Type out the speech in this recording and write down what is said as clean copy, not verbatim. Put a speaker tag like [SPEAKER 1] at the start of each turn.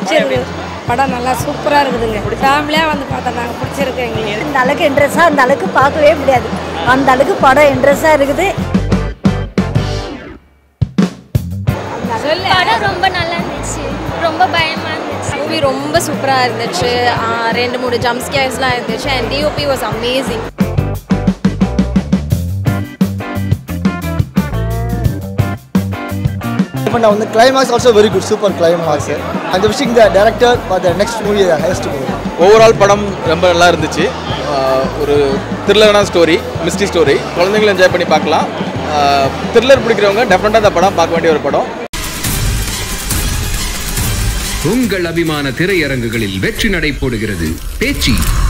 [SPEAKER 1] பிடிச்சிருக்கு. படம் நல்லா சூப்பராக இருக்குதுங்க. ஃபேமிலியாக வந்து பார்த்தா நாங்கள் பிடிச்சிருக்கு எங்களுக்கு.
[SPEAKER 2] இந்த அளவுக்கு இன்ட்ரெஸ்டாக அந்த அளவுக்கு பார்க்கவே முடியாது. அந்த அளவுக்கு படம் இன்ட்ரெஸ்டாக இருக்குது.
[SPEAKER 3] படம் ரொம்ப நல்லா இருந்துச்சு. ரொம்ப பயமாக இருந்துச்சு.
[SPEAKER 4] மூவி ரொம்ப சூப்பராக இருந்துச்சு. 2-3 ஜம்ப் ஸ்கேர்ஸ்லாம் இருந்துச்சு. And DOP was amazing.
[SPEAKER 5] The climax also very good, super climax. I'm wishing the director for the next movie the highest movie.
[SPEAKER 6] Overall படம் ரொம்ப நல்லா இருந்துச்சு. ஒரு த்ரில்லரான ஸ்டோரி, மிஸ்ட்ரி ஸ்டோரி. குழந்தைகள் என்ஜாய் பண்ணி பார்க்கலாம். த்ரில்லர் பிடிக்கிறவங்க டெஃபினட்டாக இந்த படம் பார்க்க வேண்டிய ஒரு படம்.
[SPEAKER 7] உங்கள் அபிமான திரையரங்குகளில் வெற்றி நடை போடுகிறது பேச்சி.